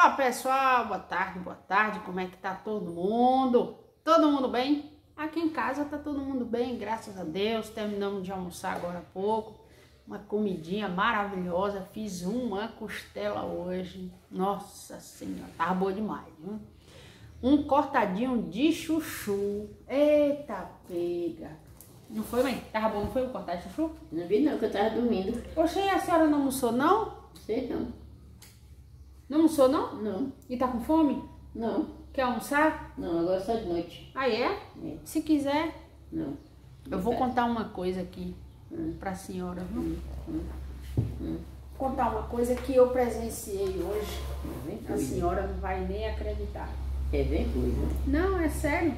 Olá pessoal, boa tarde, como é que tá todo mundo? Todo mundo bem? Aqui em casa tá todo mundo bem, graças a Deus. Terminamos de almoçar agora há pouco, uma comidinha maravilhosa, fiz uma costela hoje, nossa senhora, tava boa demais, viu? Um cortadinho de chuchu, eita pega! Não foi, mãe? Tava bom, não foi o cortado de chuchu? Não vi não, que eu tava dormindo. Poxa, e a senhora não almoçou não? Sei não. Não almoçou não? Não. E tá com fome? Não. Quer almoçar? Não, agora só de noite. Ah, é? É. Se quiser, Não. eu vou contar uma coisa aqui pra senhora, viu? Contar uma coisa que eu presenciei hoje. Vem A coisa. senhora não vai nem acreditar. É bem coisa. Não, é sério.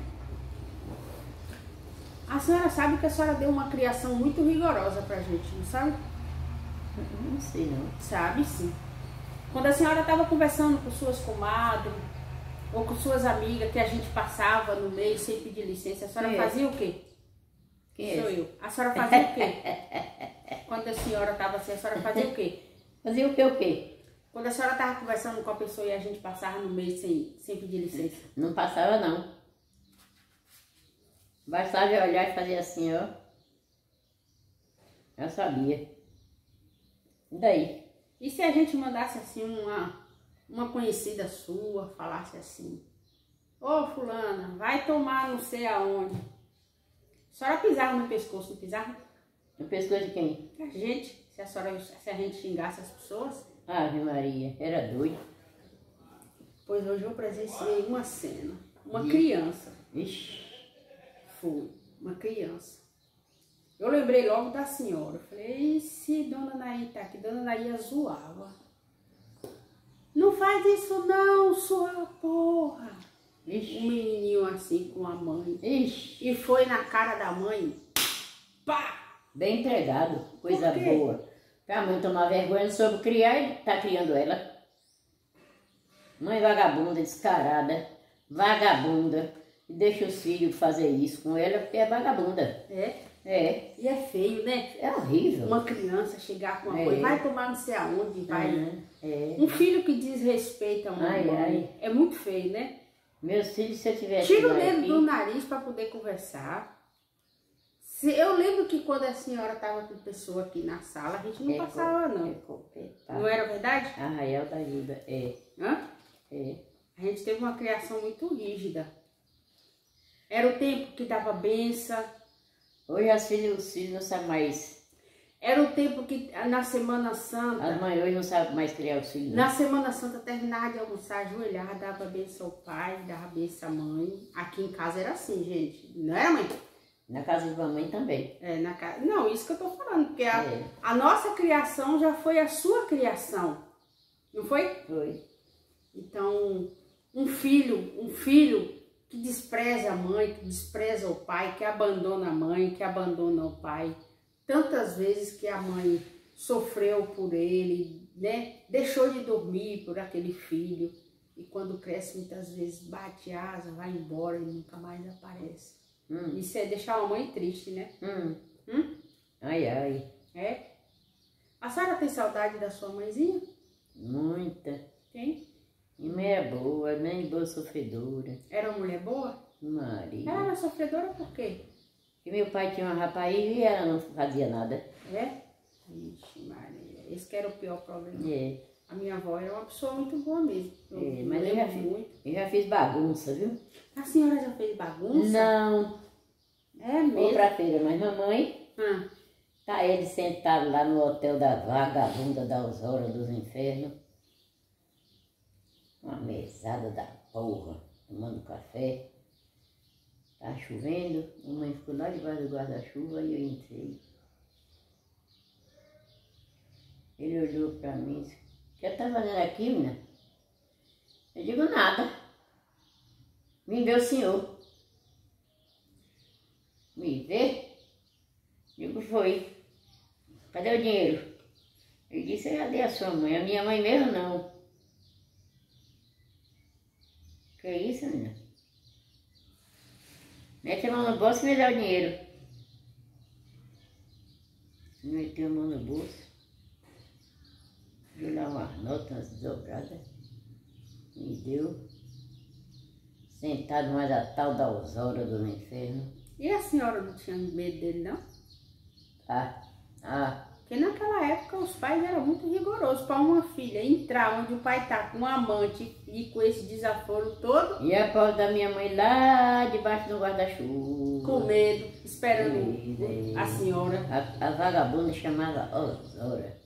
A senhora sabe que a senhora deu uma criação muito rigorosa pra gente, não sabe? Não sei não. Sabe sim. Quando a senhora estava conversando com suas comadres ou com suas amigas que a gente passava no meio sem pedir licença, a senhora Quem é? fazia o quê? Quem Sou é? eu. A senhora fazia o quê? Quando a senhora estava assim, a senhora fazia o quê? Fazia o quê, o quê? Quando a senhora estava conversando com a pessoa e a gente passava no meio sem pedir licença. Não passava não. Bastava eu olhar e fazer assim, ó. Eu sabia. E daí? E se a gente mandasse assim uma conhecida sua, falasse assim: ô fulana, vai tomar não sei aonde. A senhora pisava no pescoço, não pisava? No pescoço de quem? A gente, se a gente xingasse as pessoas. Ave Maria, era doido. Pois hoje eu presenciei uma cena. Uma criança. Ixi. Foi, uma criança. Eu lembrei logo da senhora. Falei, e se Dona Naí tá aqui? Dona Naí zoava. Não faz isso não, sua porra. Ixi. Um menininho assim com a mãe. Ixi. E foi na cara da mãe. Pá! Bem entregado, coisa Por quê? boa. Pra mãe tomar vergonha, não soube criar e tá criando ela. Mãe vagabunda, descarada, vagabunda. E deixa os filhos fazer isso com ela porque é vagabunda. É? É. E é feio, né? É horrível. Uma criança chegar com a É. mãe, vai tomar não sei aonde, vai. É. Um filho que desrespeita uma Ai, mãe. ai. É muito feio, né? Meus filhos, se eu tivesse Tira o lá dedo aqui, do nariz para poder conversar. Eu lembro que quando a senhora estava com pessoa aqui na sala, a gente não passava, não. Não era verdade? Arraial da Ajuda, é. Hã? É. A gente teve uma criação muito rígida. Era o tempo que dava benção. Hoje os filhos não sabem mais. Era o tempo que na Semana As Santa, mães hoje não sabem mais criar os filhos. na Semana Santa terminava de almoçar, ajoelhava, dava benção ao pai, dava benção à mãe. Aqui em casa era assim, gente. Não era, mãe? Na casa de mamãe também. É, na casa. Não, isso que eu tô falando, porque É. a nossa criação já foi a sua criação. Não foi? Foi. Então, um filho que despreza a mãe, que despreza o pai, que abandona a mãe, que abandona o pai. Tantas vezes que a mãe sofreu por ele, né? Deixou de dormir por aquele filho. E quando cresce, muitas vezes bate asa, vai embora e nunca mais aparece. Isso é deixar a mãe triste, né? Ai, ai. É? A senhora tem saudade da sua mãezinha? Muita. Tem? E mãe é boa, mãe boa sofredora. Era uma mulher boa? Maria. Ela era sofredora por quê? E meu pai tinha uma rapariga e ela não fazia nada. É? Ixi, Maria. Esse que era o pior problema. É. A minha avó era uma pessoa muito boa mesmo. Mas eu já fiz bagunça, viu? A senhora já fez bagunça? Não. É Vou mesmo? pra feira, mas mamãe, Ah, tá ele sentado lá no hotel da vagabunda da Aurora dos Infernos. Uma mesada da porra, tomando café. Tá chovendo, mamãe ficou lá debaixo do guarda-chuva e eu entrei. Ele olhou pra mim e disse, o que tá fazendo aqui, menina? Eu digo, nada. Me vê o senhor. Me vê? Digo, foi. Cadê o dinheiro? Ele disse, eu já dei a sua mãe. A minha mãe mesmo não. Que isso, menina? Mete a mão no bolso e me dá o dinheiro. Meteu a mão no bolso. Viu lá umas notas dobradas. me deu, sentado mais a tal da Osória do inferno. E a senhora não tinha medo dele, não? Porque naquela época os pais eram muito rigorosos. Para uma filha entrar onde o pai tá com um amante e com esse desaforo todo. E a porta da minha mãe lá debaixo do guarda-chuva. Com medo, esperando a senhora. A vagabunda chamava Osória.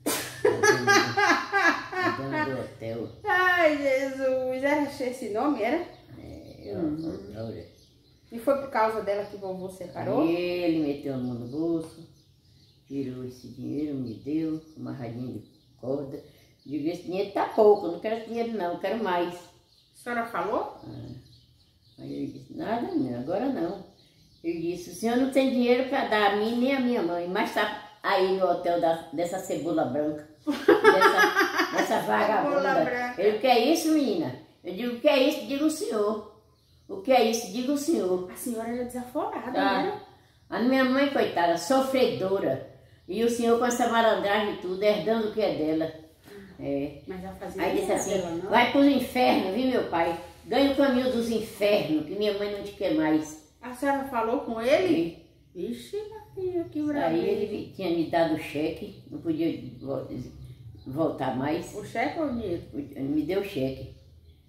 A dona do hotel. Ai, Jesus, era esse nome, era? Osória. E foi por causa dela que o vovô separou? E ele meteu a mão no bolso, tirou esse dinheiro, me deu, uma radinha de corda. Digo, esse dinheiro tá pouco, eu não quero esse dinheiro não, eu quero mais. A senhora falou? Aí ele disse, nada, minha, agora não. Ele disse, o senhor não tem dinheiro para dar a mim nem a minha mãe, mas tá aí no hotel dessa cebola branca, dessa vagabunda. Ele, o que é isso, menina? Eu digo, o que é isso? Diga o senhor. O que é isso? Diga o senhor. A senhora era desaforada, né? A minha mãe, coitada, sofredora. E o senhor com essa malandragem e tudo, herdando o que é dela. Mas ela fazia aí disse assim, dela, não? vai pros infernos, viu meu pai? Ganha o caminho dos infernos, que minha mãe não te quer mais. A senhora falou com ele? Ixi, minha filha, que bravo. Aí ele tinha me dado o cheque, não podia voltar mais. O cheque ou o dinheiro? Me deu o cheque.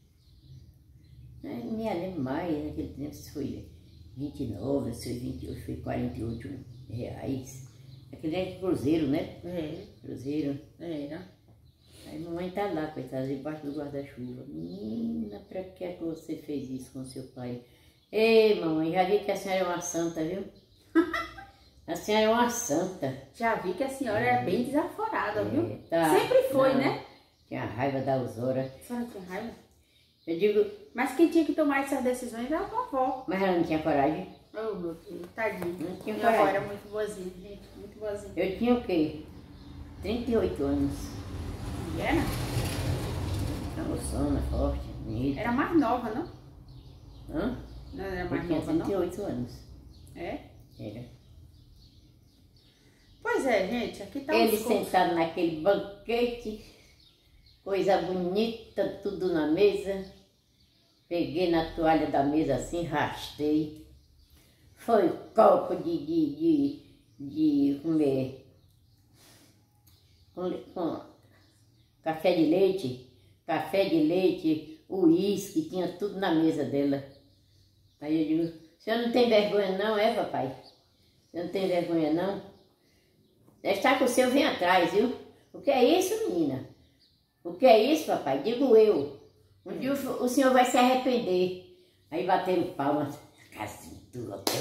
Não me lembro mais, naquele tempo se foi 29, se foi 28, foi 48 reais. Aquele é cruzeiro, né? Cruzeiro. Era. Aí a mamãe tá lá, coitada, debaixo do guarda-chuva. Menina, pra que é que você fez isso com seu pai? Ei, mamãe, já vi que a senhora é uma santa, viu? A senhora é uma santa. Já vi que a senhora era bem desaforada, viu? Tá. Sempre foi, Não, né? Tinha raiva da Osória. A senhora tinha raiva? Eu digo... Mas quem tinha que tomar essas decisões era a vovó. Mas ela não tinha coragem. Oh, meu Deus, tadinho. Não tinha Minha avó coragem. era muito boazinha, gente, muito boazinha. Eu tinha o quê? 38 anos. E era? Moçona, forte, bonita. Era mais nova, não? Hã? Não era Eu mais tinha nova, não? 38 anos. É? Era. Pois é, gente, aqui tá Ele os contos. sentado naquele banquete, coisa bonita, tudo na mesa. Peguei na toalha da mesa assim, rastei. Foi copo de comer com café de leite, uísque, tinha tudo na mesa dela. Aí eu digo, o senhor não tem vergonha não, é papai? O senhor não tem vergonha não? Está com o seu, vem atrás, viu? O que é isso, menina? O que é isso, papai? Digo eu. Um dia o senhor vai se arrepender. Aí bateram palmas. Casinha do hotel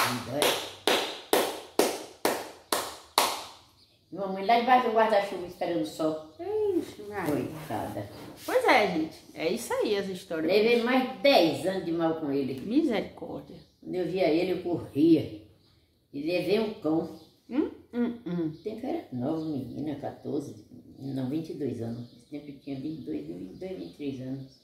do mamãe lá debaixo do guarda-chuva esperando o sol. Ixi, Coitada. Pois é, gente. É isso aí as histórias. Levei mais de 10 anos de mal com ele. Misericórdia. Quando eu via ele, eu corria. E levei um cão. O tempo era nova, menina, 14, não, 22 anos. Esse tempo eu tinha 23 anos.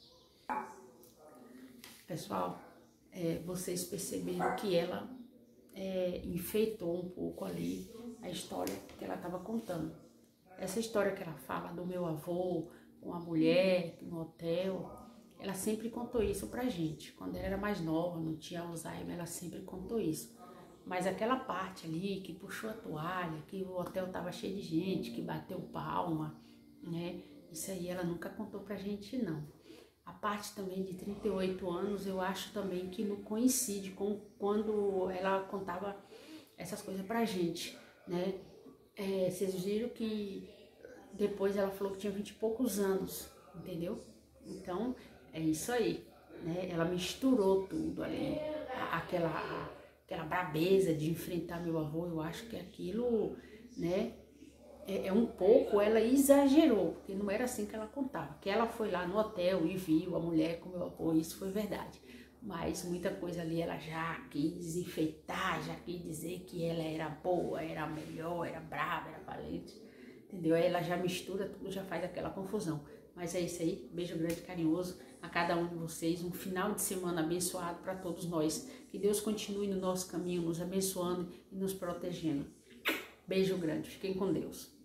Pessoal, vocês perceberam que ela enfeitou um pouco ali a história que ela estava contando. Essa história que ela fala do meu avô com a mulher no hotel, ela sempre contou isso pra gente. Quando ela era mais nova, não tinha Alzheimer, ela sempre contou isso. Mas aquela parte ali que puxou a toalha, que o hotel tava cheio de gente, que bateu palma, né? Isso aí ela nunca contou pra gente, não. A parte também de 38 anos, eu acho também que não coincide com quando ela contava essas coisas pra gente, né? Vocês viram que depois ela falou que tinha 20 e poucos anos, entendeu? Então, é isso aí, né? Ela misturou tudo ali, aquela brabeza de enfrentar meu avô. Eu acho que aquilo, né, um pouco, ela exagerou, porque não era assim que ela contava. Que ela foi lá no hotel e viu a mulher com meu avô, isso foi verdade. Mas muita coisa ali ela já quis enfeitar, já quis dizer que ela era boa, era melhor, era brava, era valente, entendeu? Aí ela já mistura tudo, já faz aquela confusão. Mas é isso aí, beijo grande, carinhoso a cada um de vocês, um final de semana abençoado para todos nós. Que Deus continue no nosso caminho, nos abençoando e nos protegendo. Beijo grande, fiquem com Deus.